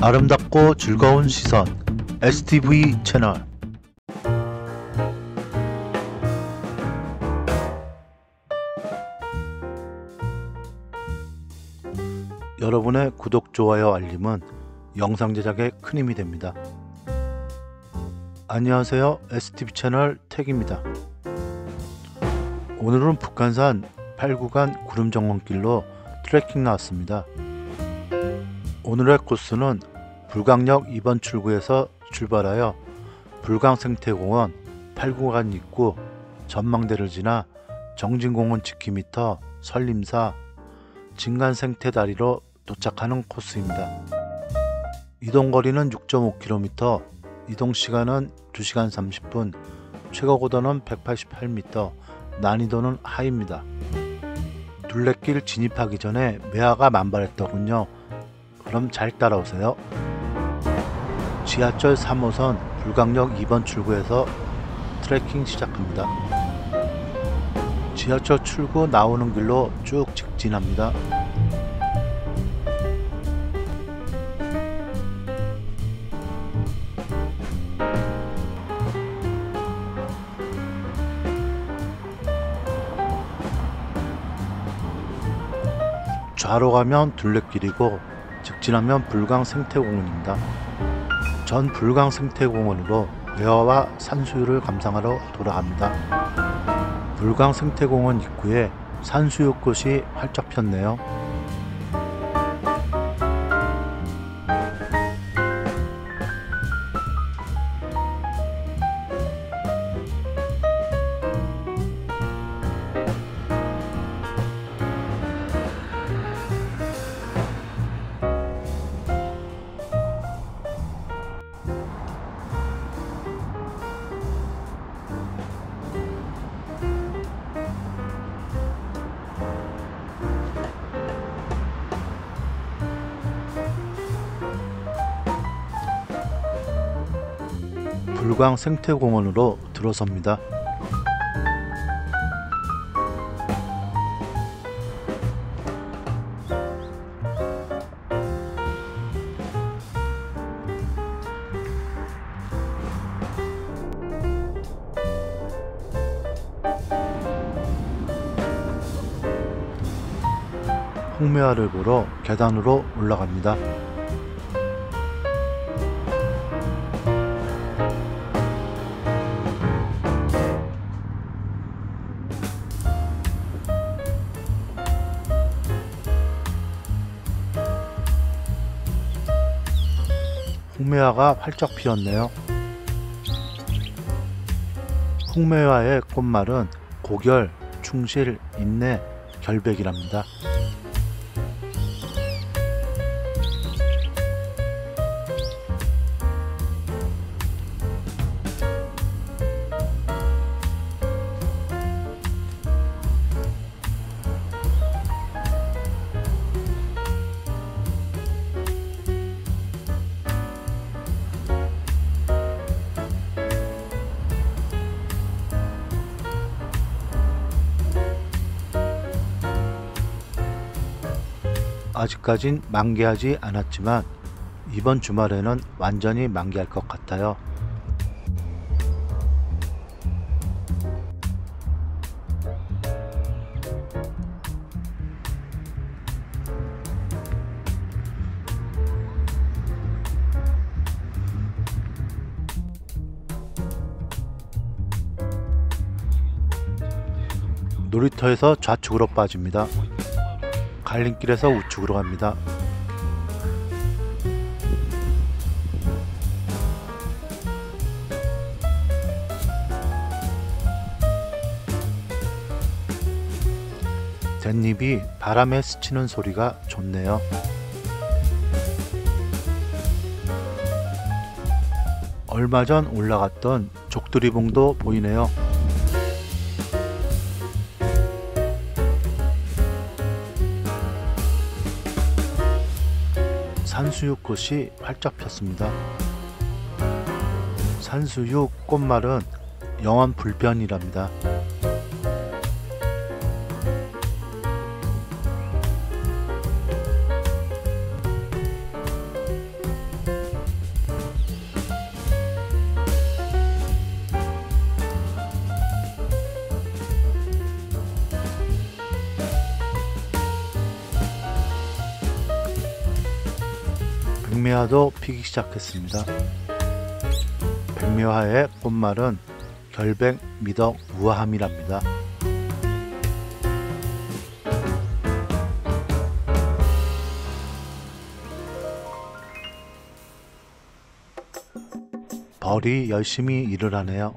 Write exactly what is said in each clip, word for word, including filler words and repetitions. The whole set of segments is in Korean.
아름답고 즐거운 시선 에스티브이 채널. 여러분의 구독, 좋아요, 알림은 영상 제작에 큰 힘이 됩니다. 안녕하세요, 에스티브이 채널 택입니다. 오늘은 북한산 팔 구간 구름정원길로 트레킹 나왔습니다. 오늘의 코스는 불광역 이 번 출구에서 출발하여 불광생태공원 팔 구간 입구 전망대를 지나 정진공원 지키미터 설림사 진간생태다리로 도착하는 코스입니다. 이동거리는 육 점 오 킬로미터, 이동시간은 두 시간 삼십 분, 최고 고도는 백팔십팔 미터, 난이도는 하이입니다. 둘레길 진입하기 전에 매화가 만발했더군요. 그럼 잘 따라오세요. 지하철 삼 호선 불광역 이 번 출구에서 트레킹 시작합니다. 지하철 출구 나오는 길로 쭉 직진합니다. 좌로 가면 둘레길이고 직진하면 불광생태공원입니다. 전 불광생태공원으로 매화와 산수유를 감상하러 돌아갑니다. 불광생태공원 입구에 산수유꽃이 활짝 폈네요. 불광생태공원으로 들어섭니다. 홍매화를 보러 계단으로 올라갑니다. 홍매화가 활짝 피었네요. 홍매화의 꽃말은 고결, 충실, 인내, 결백이랍니다. 아직까진 만개하지 않았지만 이번 주말에는 완전히 만개할 것 같아요. 놀이터에서 좌측으로 빠집니다. 갈림길에서 우측으로 갑니다. 댄잎이 바람에 스치는 소리가 좋네요. 얼마 전 올라갔던 족두리봉도 보이네요. 산수유꽃이 활짝 폈습니다. 산수유 꽃말은 영원 불변이랍니다. 백미화도 피기 시작했습니다. 백미화의 꽃말은 결백, 미덕, 우아함이랍니다. 벌이 열심히 일을 하네요.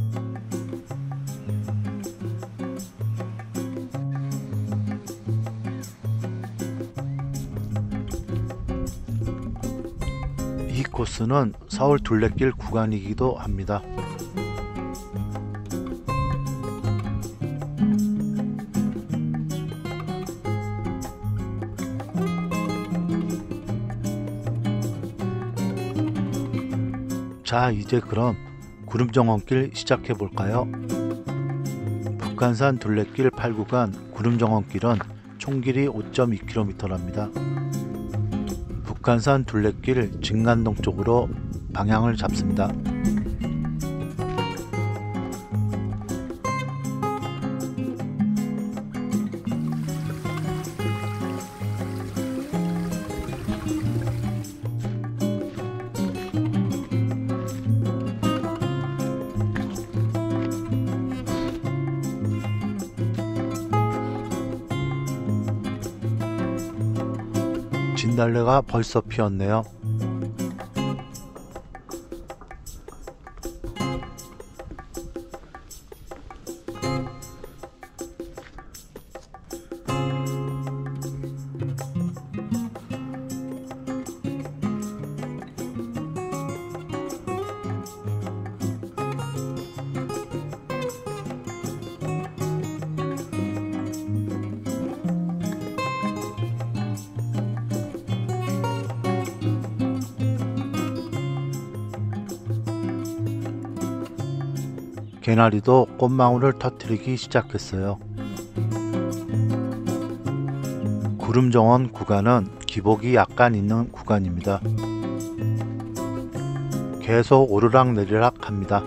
이 코스는 서울 둘레길 구간이기도 합니다. 자, 이제 그럼 구름정원길 시작해 볼까요? 북한산 둘레길 팔 구간 구름정원길은 총 길이 오 점 이 킬로미터랍니다. 북한산 둘레길 진간동 쪽으로 방향을 잡습니다. 진달래가 벌써 피었네요. 개나리도 꽃망울을 터뜨리기 시작했어요. 구름정원 구간은 기복이 약간 있는 구간입니다. 계속 오르락 내리락 합니다.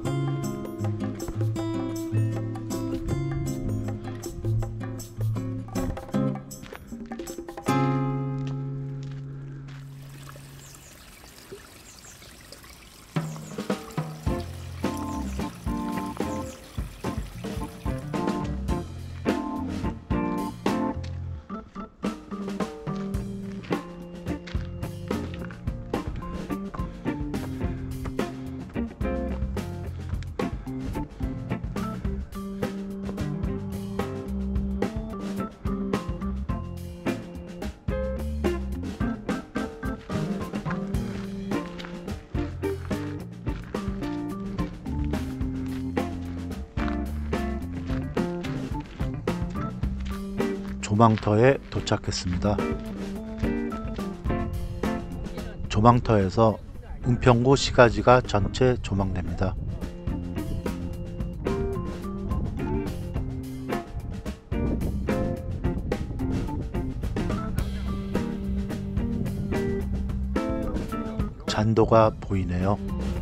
조망터에 도착했습니다. 조망터에서 은평구 시가지가 전체 조망됩니다. 잔도가 보이네요.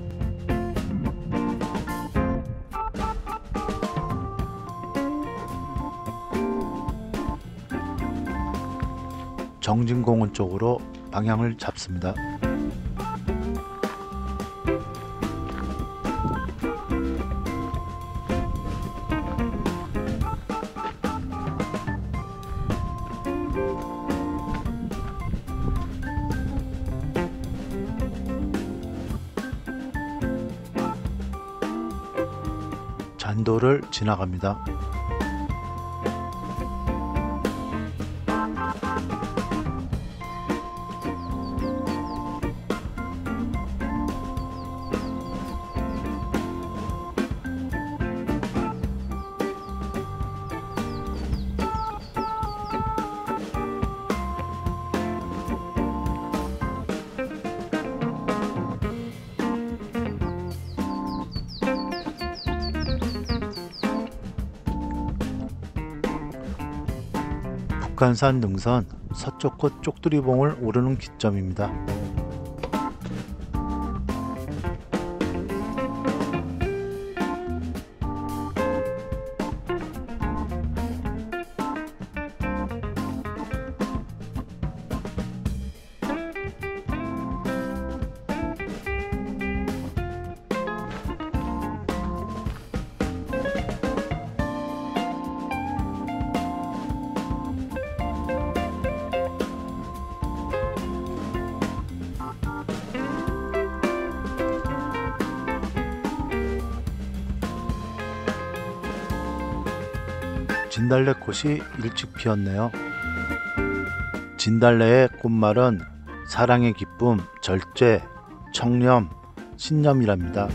정진공원 쪽으로 방향을 잡습니다. 잔도를 지나갑니다. 북한산 능선 서쪽 끝 쪽두리봉을 오르는 기점입니다. 진달래꽃이 일찍 피었네요. 진달래의 꽃말은 사랑의 기쁨, 절제, 청렴, 신념이랍니다.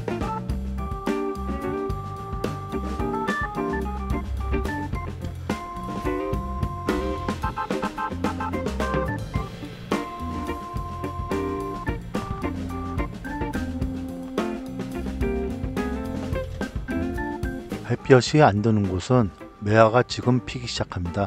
햇볕이 안 드는 곳은 매화가 지금 피기 시작합니다.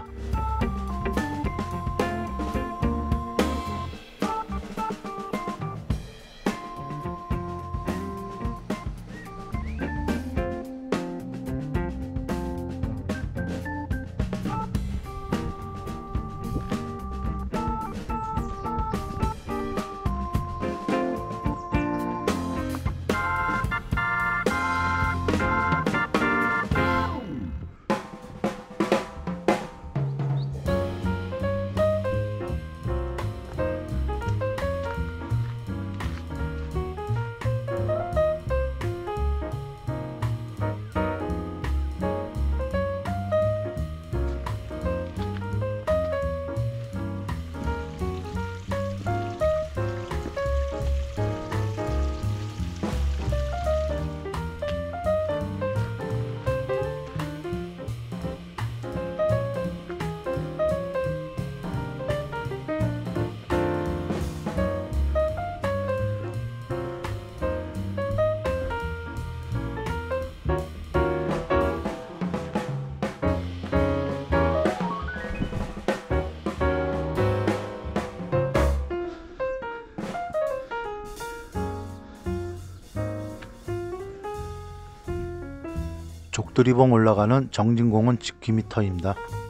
족두리봉 올라가는 정진공원 지키미터입니다.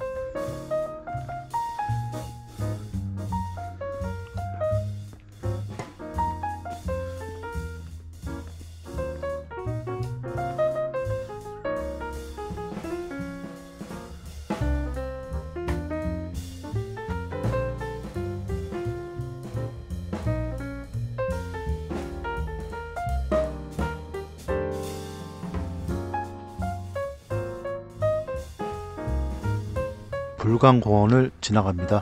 불광공원을 지나갑니다.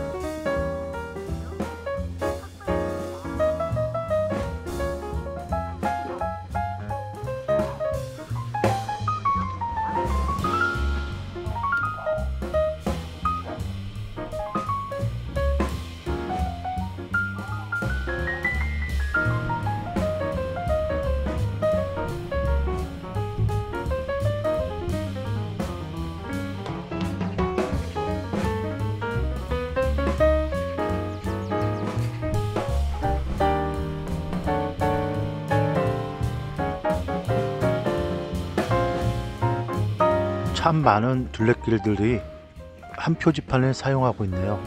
참 많은 둘레길들이 한 표지판을 사용하고 있네요.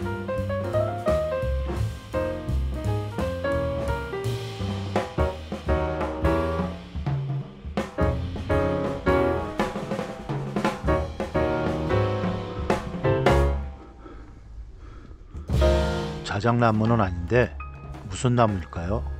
자작나무는 아닌데 무슨 나무일까요?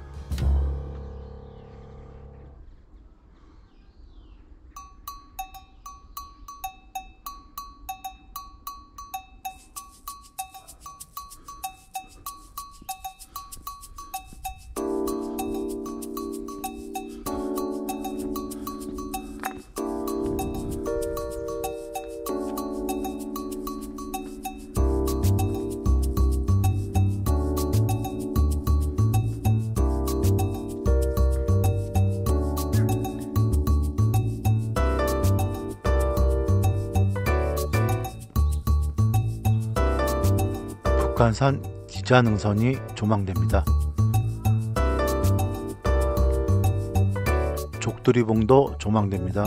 북한산 기자능선이 조망됩니다. 족두리봉도 조망됩니다.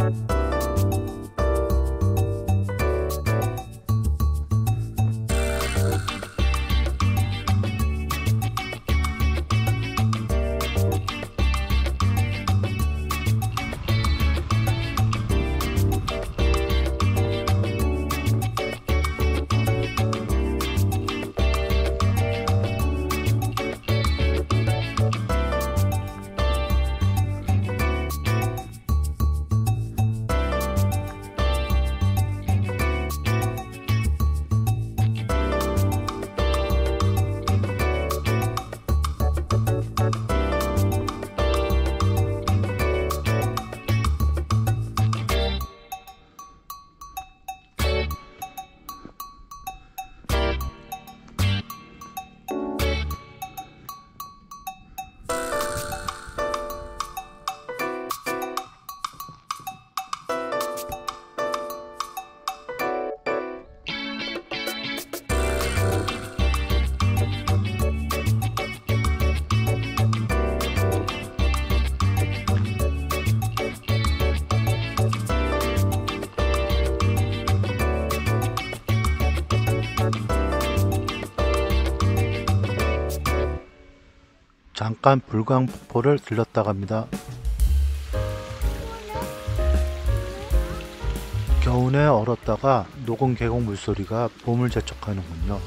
잠깐 불광폭포를 들렀다 갑니다. 겨우내 얼었다가 녹은 계곡 물소리가 봄을 재촉하는군요.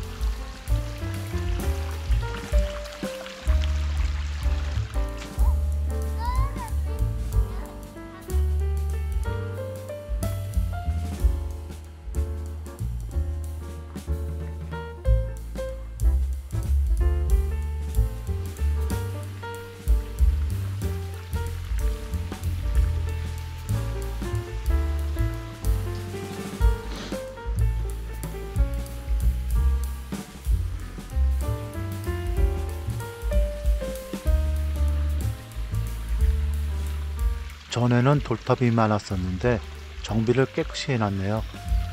전에는 돌탑이 많았었는데 정비를 깨끗이 해놨네요.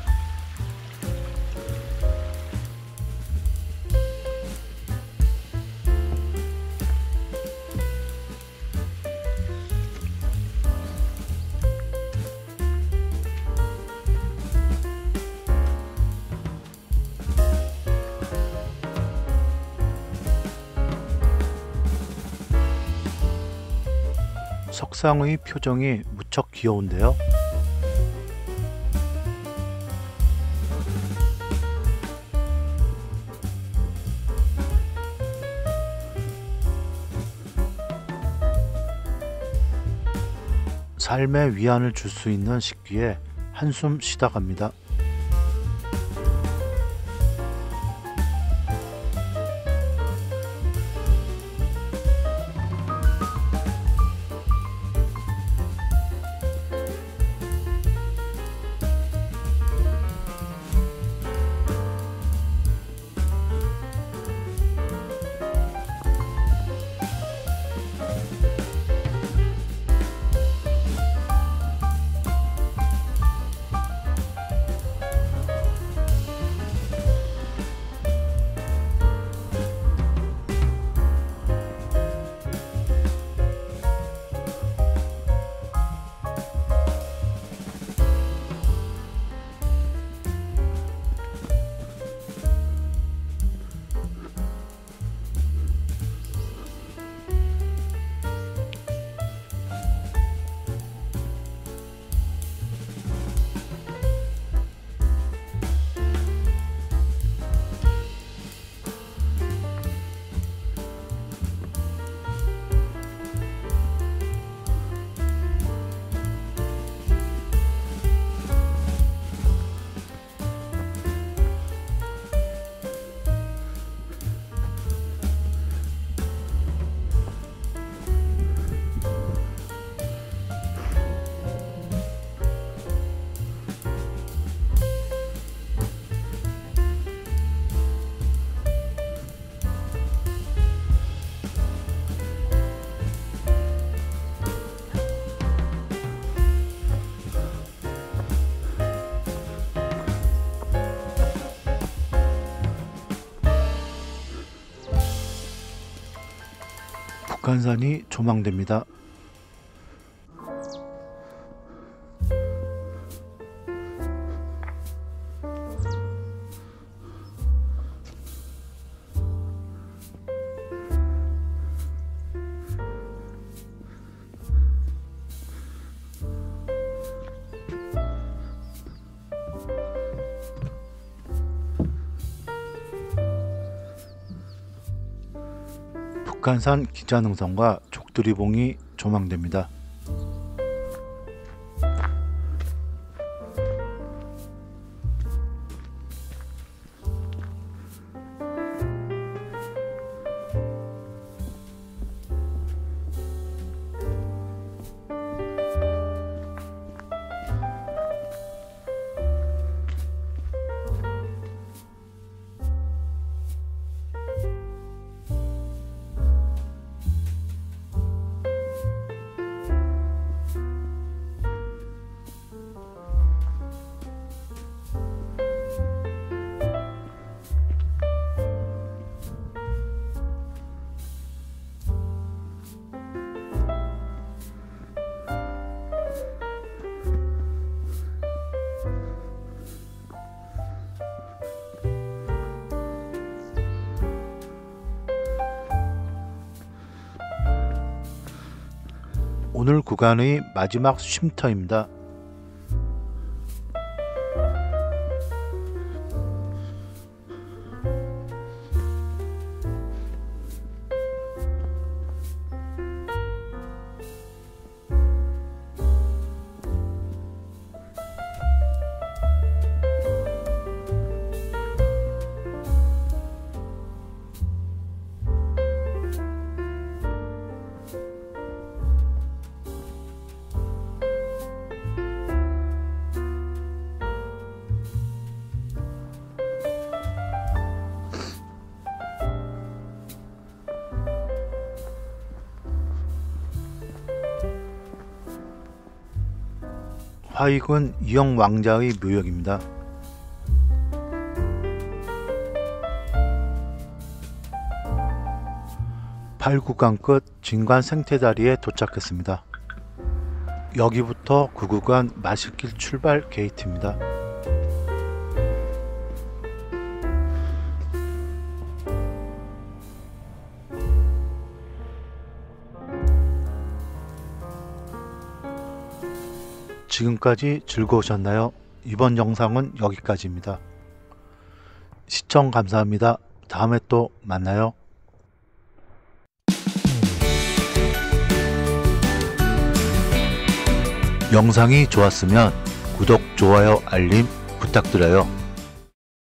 석상의 표정이 무척 귀여운데요. 삶의 위안을 줄 수 있는 식기에 한숨 쉬다 갑니다. 북한산이 조망됩니다. 북한산 기자능선과 족두리봉이 조망됩니다. 오늘 구간의 마지막 쉼터입니다. 화익은 이영 왕자의 묘역입니다. 팔 구간 끝 진관 생태다리에 도착했습니다. 여기부터 구 구간 마실길 출발 게이트입니다. 지금까지 즐거우셨나요? 이번 영상은 여기까지입니다. 시청 감사합니다. 다음에 또 만나요. 영상이 좋았으면 구독, 좋아요, 알림 부탁드려요.